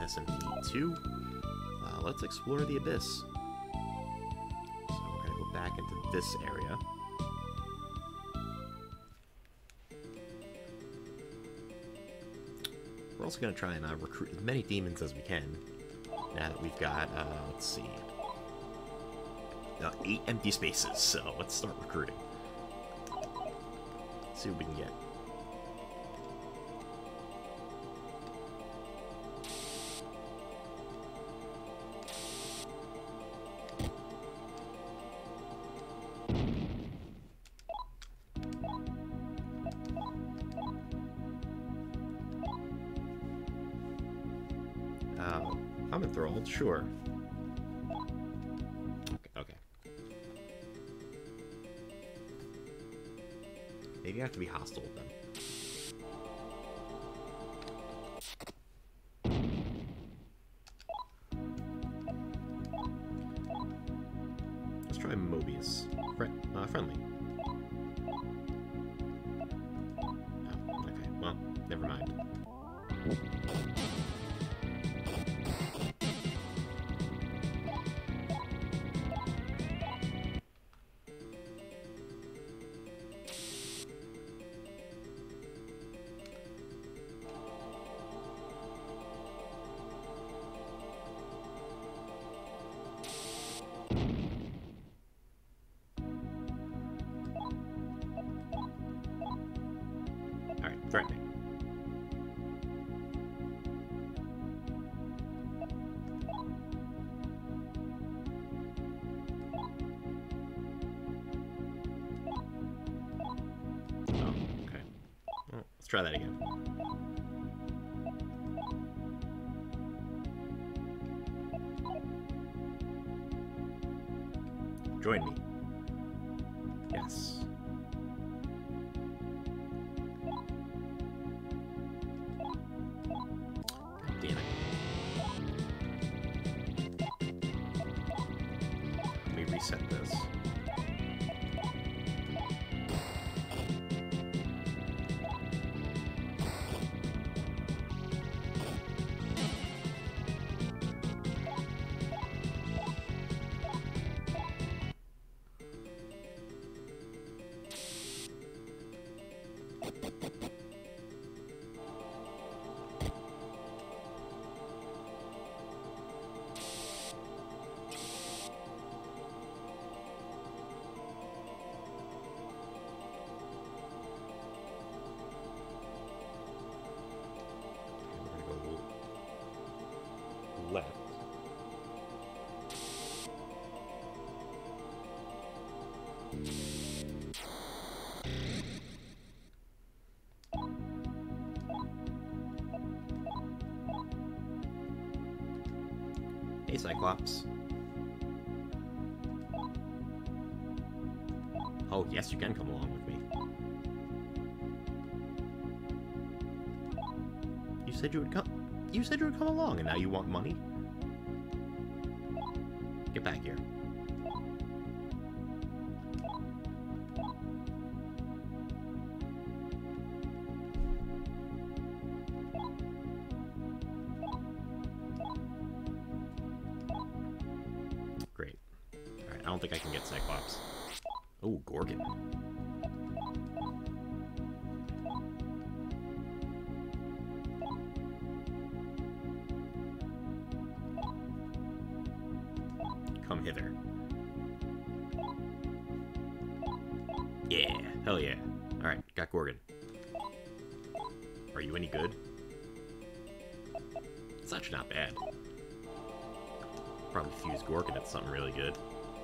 SMT2. Let's explore the abyss. So we're gonna go back into this area. We're also gonna try and recruit as many demons as we can. Now that we've got, let's see, 8 empty spaces. So let's start recruiting. See what we can get. I'm enthralled, sure. Okay. Maybe I have to be hostile with them. Let's try Mobius. Friendly. Oh, okay. Well, never mind. Alright, threatening. Oh, okay. Well, let's try that again. Join me. Yes. Damn it. Let me reset this. Left. Hey, Cyclops. Oh, yes, you can come along with me. You said you would come. You said you would come along, and now you want money? Get back here. Great. Alright, I don't think I can get Cyclops. Oh, Gorgon. Come hither. Yeah, hell yeah. Alright, got Gorgon. Are you any good? It's actually not bad. Probably fuse Gorgon at something really good.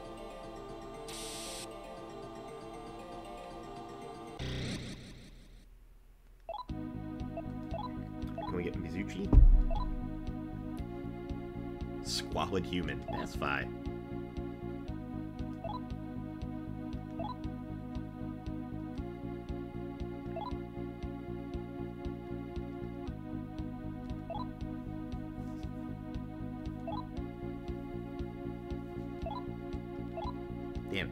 Can we get Mizuchi? Squalid human. That's fine. Damn.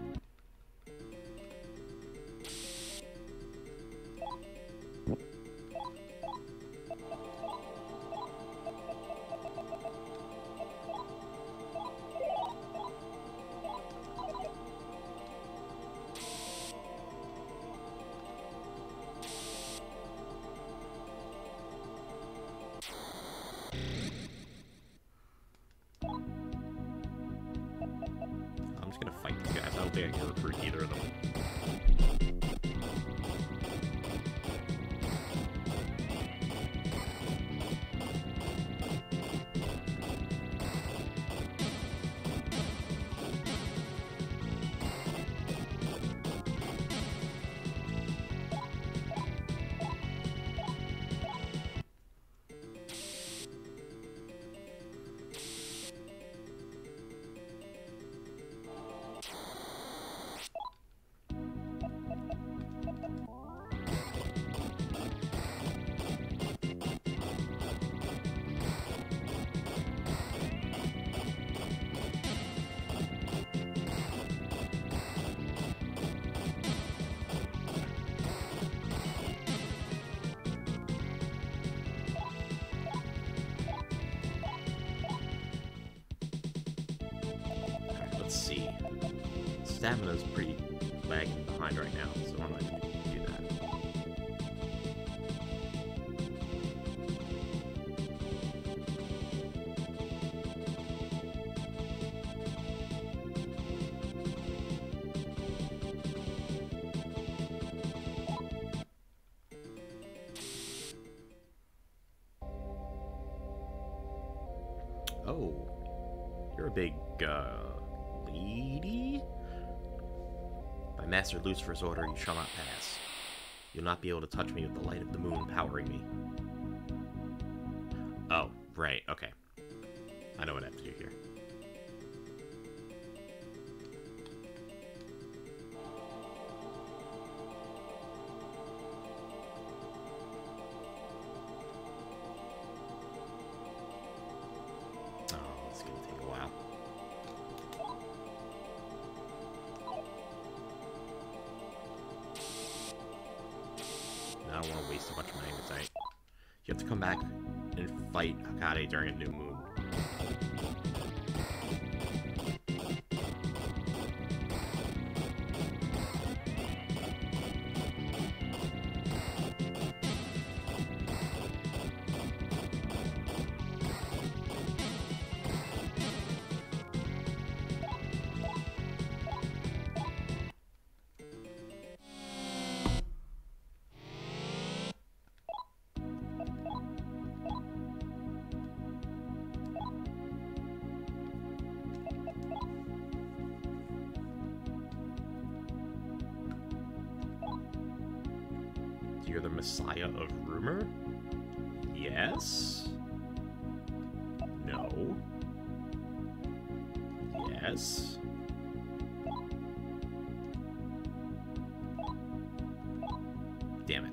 think I can recruit either of them. Let's see. Stamina's pretty lagging behind right now, so I'm going to do that. Oh, you're a big, lady? By Master Lucifer's order, you shall not pass. You'll not be able to touch me with the light of the moon powering me. Oh, right, okay. I know what I have to do here. Oh, it's gonna take a while. I don't want to waste a bunch of my insight. You have to come back and fight Hakade during a new moon. You're the Messiah of Rumor? Yes? No? Yes? Damn it.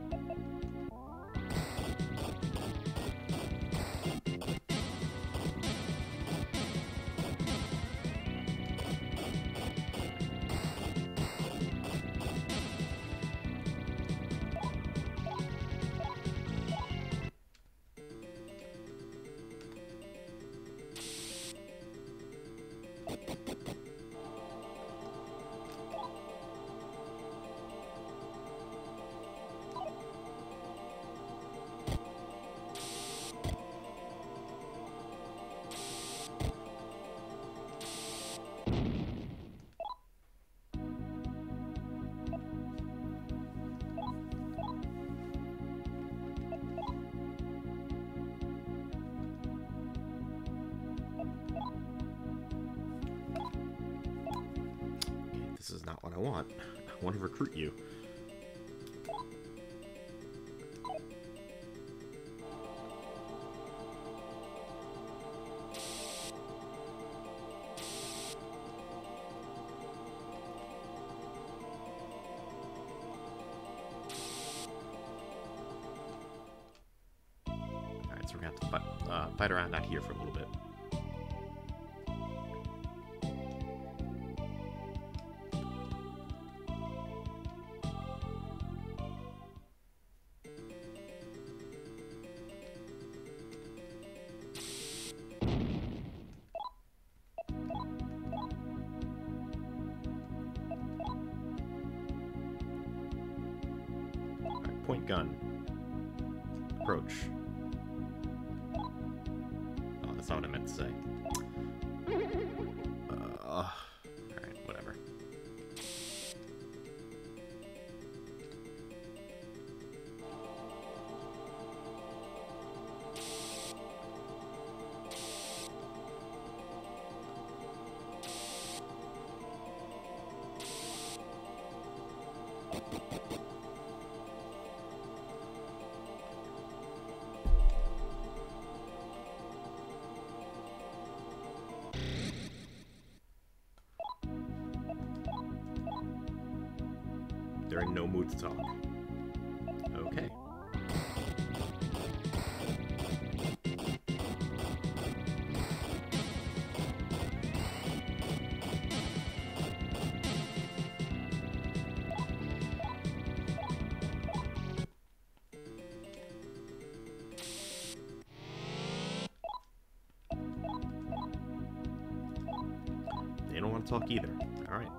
This is not what I want. I want to recruit you. Alright, so we're going to have to fight around out here for a little bit. Point gun. Approach. Oh, that's not what I meant to say. Alright, whatever. They're in no mood to talk. Okay. They don't want to talk either. All right.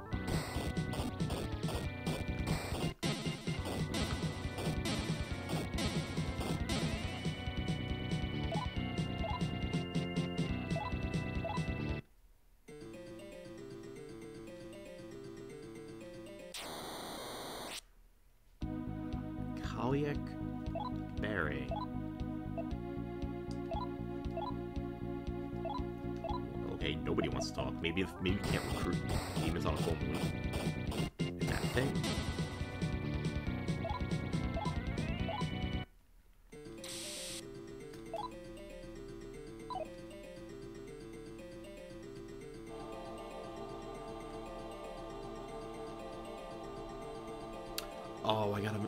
Kaliak Berry. Okay, nobody wants to talk. Maybe we can't recruit demons on a full moon. Is that a thing? Oh, I gotta...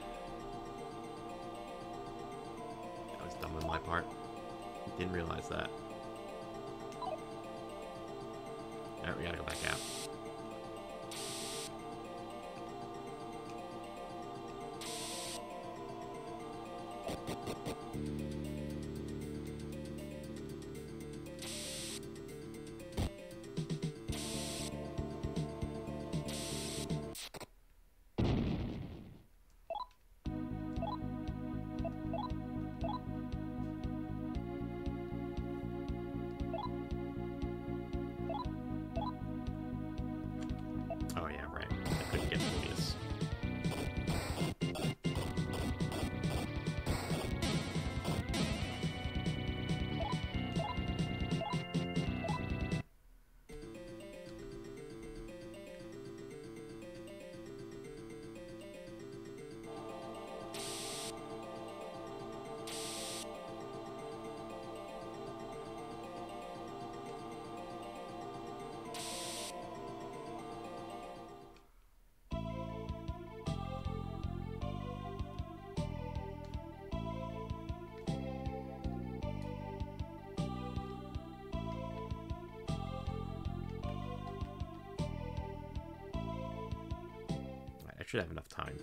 That was dumb on my part. Didn't realize that. Alright, we gotta go back out. Oh yeah, right. I couldn't get Mobius. I should have enough time.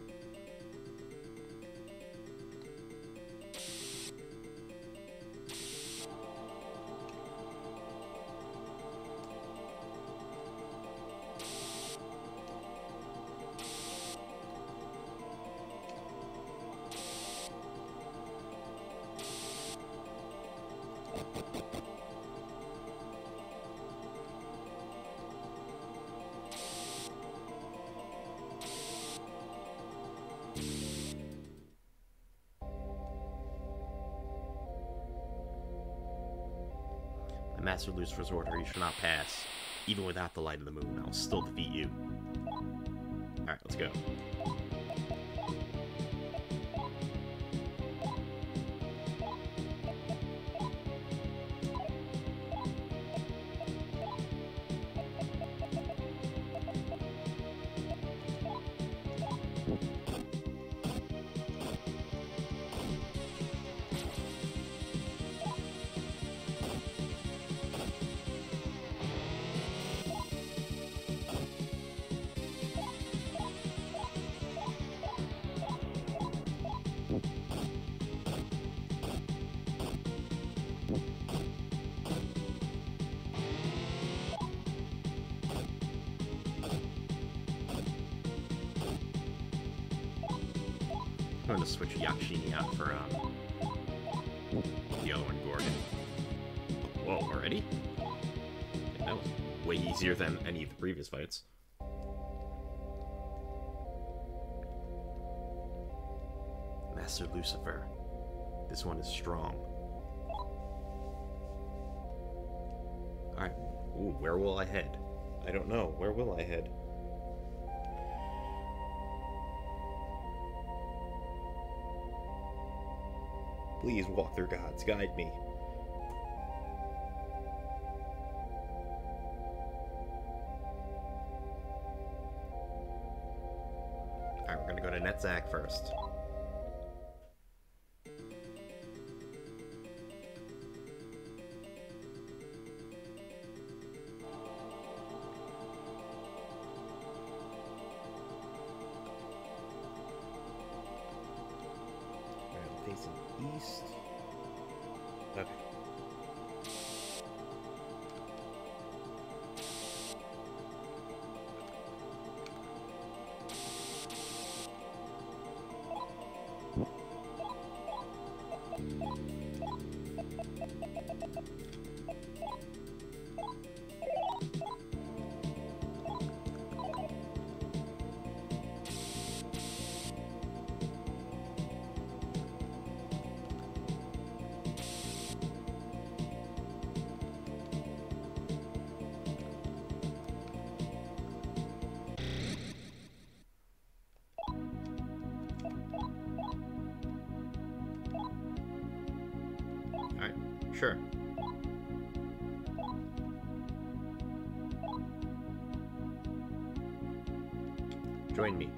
Master Lucifer's order, you shall not pass. Even without the light of the moon, I'll still defeat you. Alright, let's go. I'm going to switch Yakshini out for the other one, Gorgon. Whoa, already? Yeah, that was way easier than any of the previous fights. Master Lucifer. This one is strong. Alright. Ooh, where will I head? I don't know. Where will I head? Please, Walker Gods, guide me. Alright, go to Netzach first. Facing east. Okay. Alright, sure. Join me.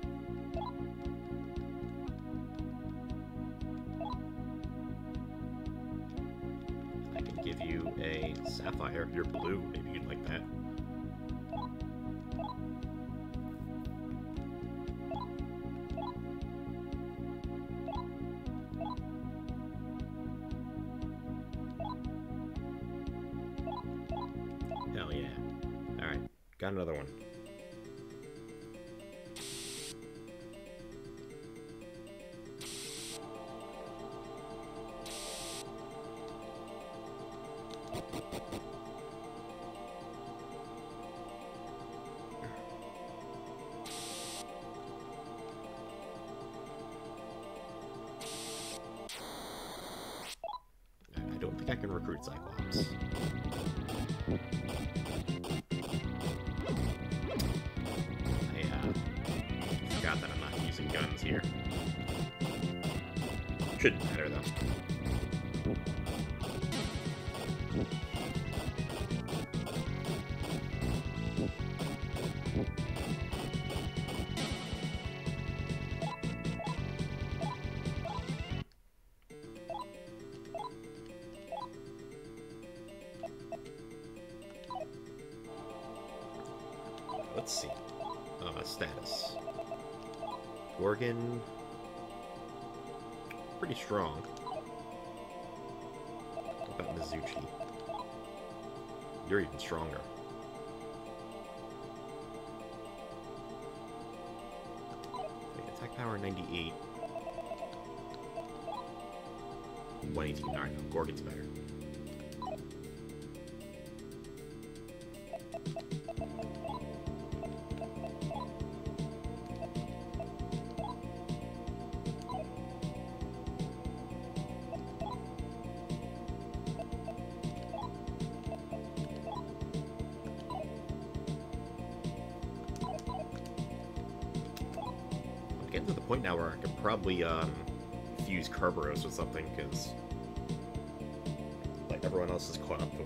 I can give you a sapphire. You're blue. Maybe you'd like that. Hell yeah. Alright, got another one. I don't think I can recruit Cyclops. I forgot that I'm not using guns here. Shouldn't matter though. Let's see. Status. Gorgon. Pretty strong. What about Mizuchi? You're even stronger. Wait, attack power 98. 118. Alright, no, Gorgon's better. Getting to the point now where I could probably fuse Kerberos with something, because like everyone else is caught up to him.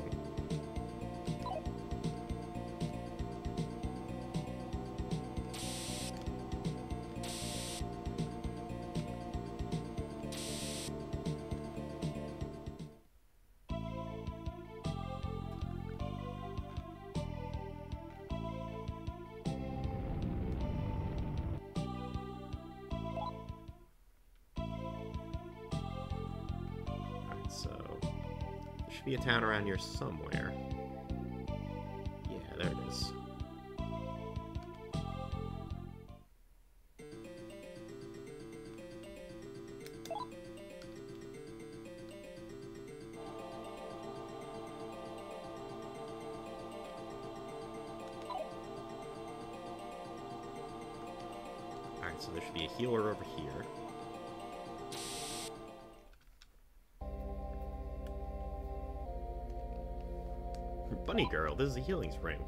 So, there should be a town around here somewhere. Yeah, there it is. Alright, so there should be a healer over here. Bunny girl, this is a healing spring.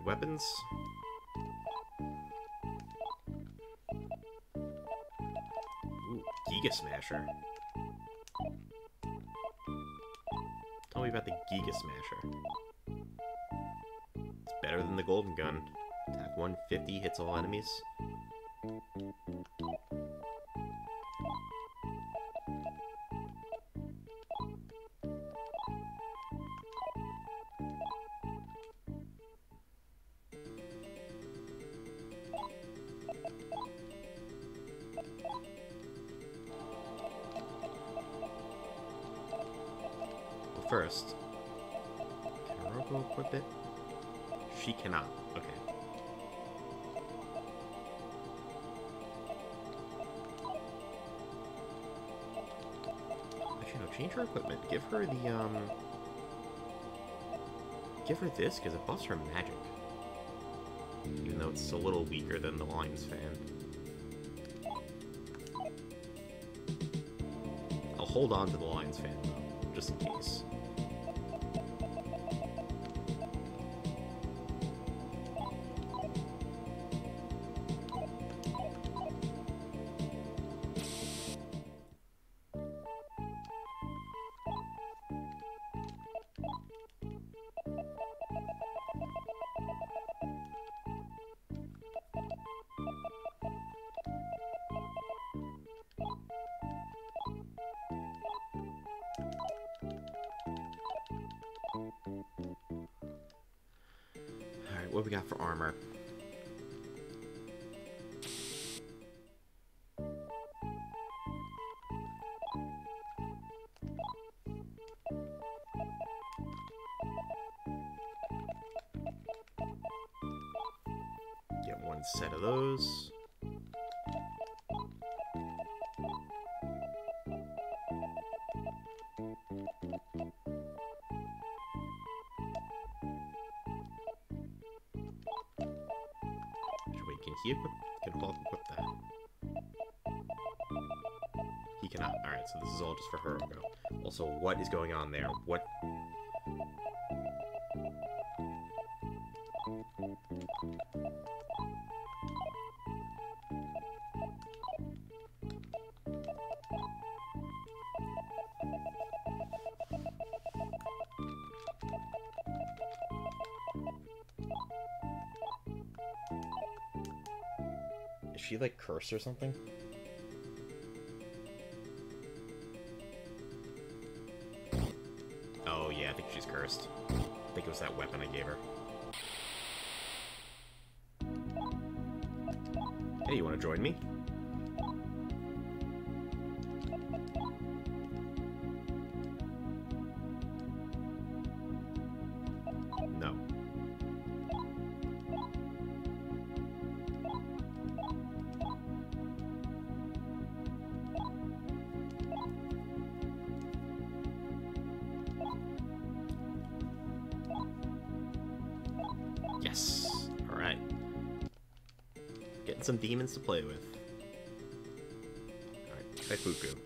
weapons. Ooh, Giga Smasher. Tell me about the Giga Smasher. It's better than the Golden Gun. Attack 150, hits all enemies. First, can Roko equip it? She cannot. Okay. Actually, no. Change her equipment. Give her the Give her this because it buffs her magic. Even though it's a little weaker than the Lion's Fan. I'll hold on to the Lion's Fan though, just in case. Alright, what we got for armor? Get one set of those. Can Hulk equip that? He cannot. Alright, so this is all just for her. Also, what is going on there? What? Is she, like, cursed or something? Oh, yeah, I think she's cursed. I think it was that weapon I gave her. Hey, you want to join me? No. Yes. Alright. Getting some demons to play with. Alright, Kaifuku.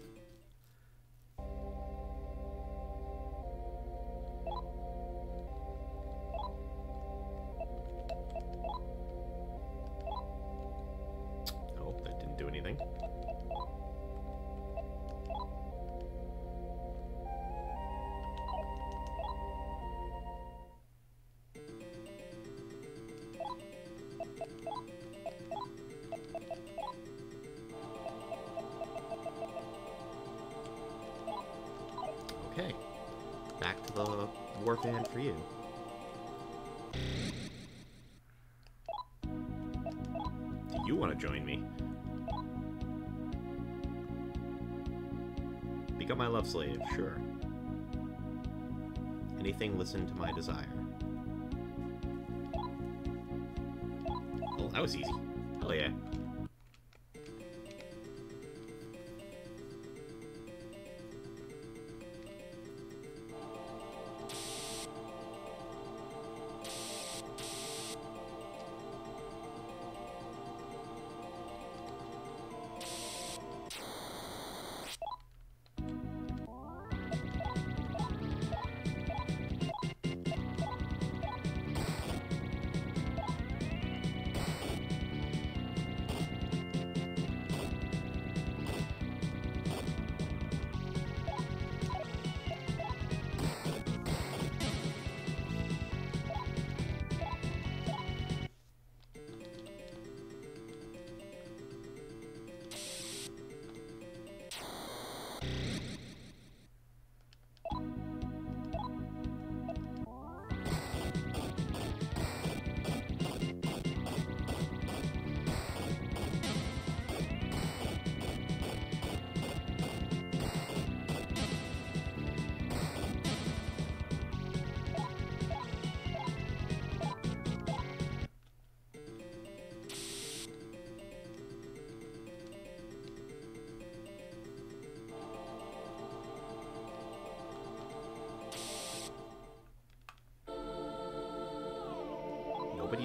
Oh, that didn't do anything. Okay, back to the war band for you. Do you want to join me? Become my love slave, sure. Anything listen to my desire. Oh, that was easy. Hell yeah.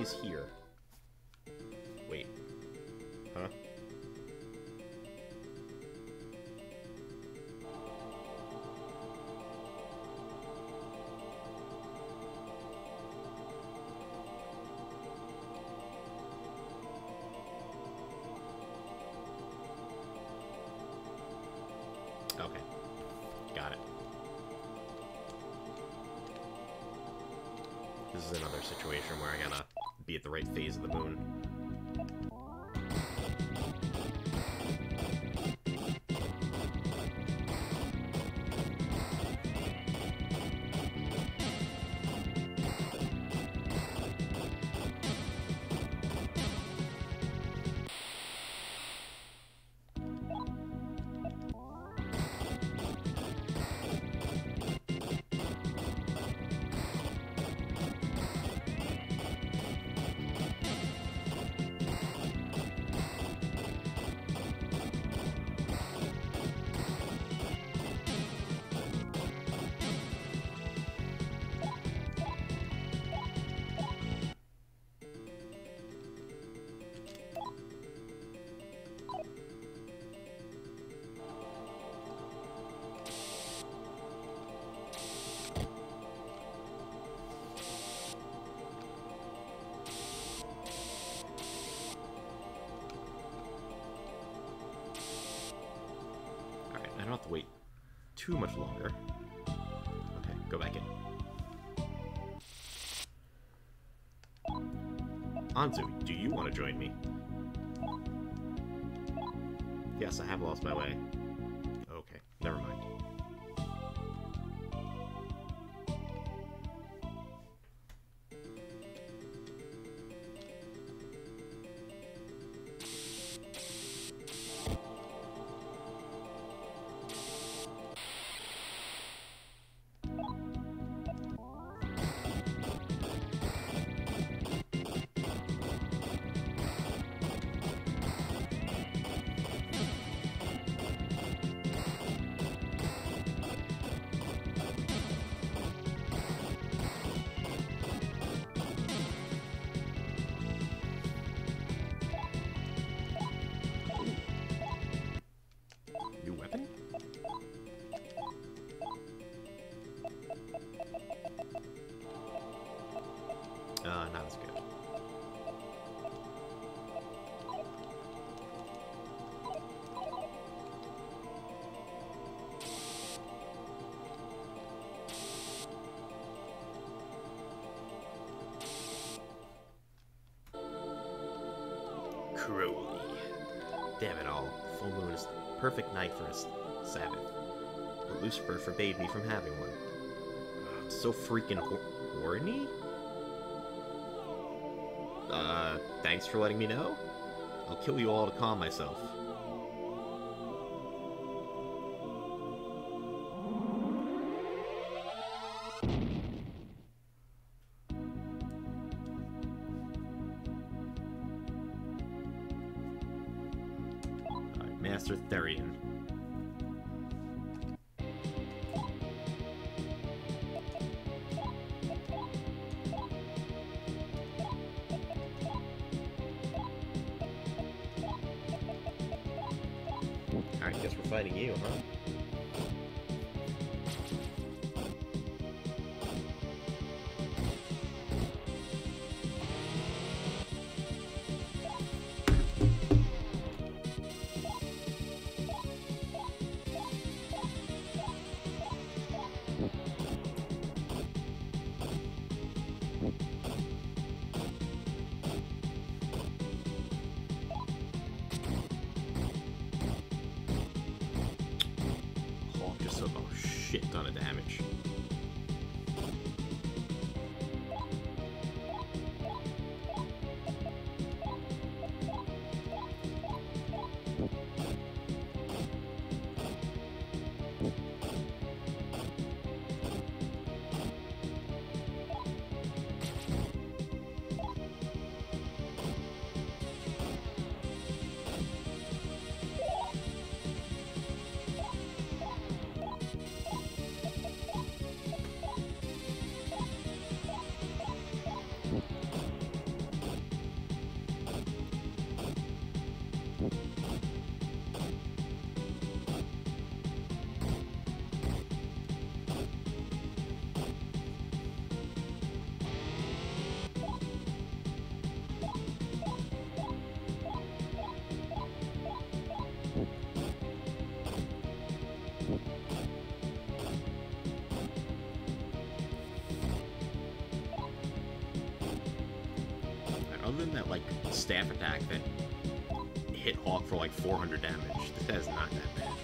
is here. Wait. Huh? Okay. Got it. This is another situation where I gotta be at the right phase of the moon. I don't have to wait too much longer. Okay, go back in. Anzu, do you want to join me? Yes, I have lost my way. Okay, never mind. Not as good. Crowley. Damn it all. Full moon is the perfect night for a Sabbath. But Lucifer forbade me from having one. I'm so freaking horny? Thanks for letting me know. I'll kill you all to calm myself. Alright, Master Therian. Alright, guess we're fighting you, huh? Shit ton of damage. Other than that, like, staff attack that hit Hawk for like 400 damage, this guy's not that bad.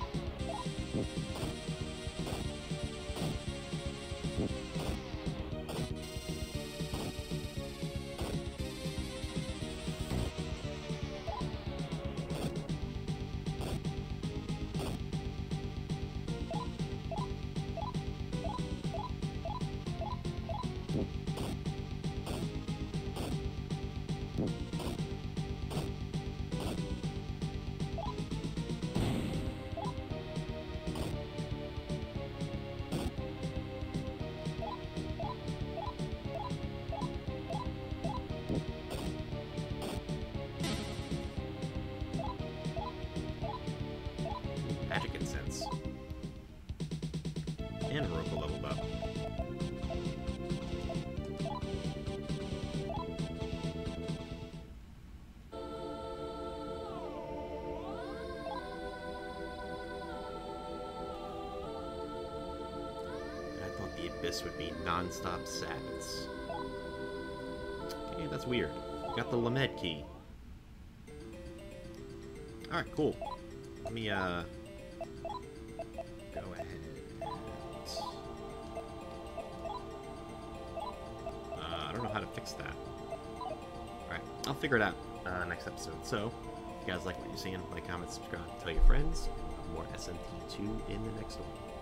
Magic Incense. And Roku leveled up. I thought the Abyss would be non-stop Sabbaths. Okay, that's weird. Got the Lamed key. Alright, cool. Let me, go ahead. I don't know how to fix that. Alright, I'll figure it out next episode. So, if you guys like what you're seeing, like, comment, subscribe, tell your friends. More SMT2 in the next one.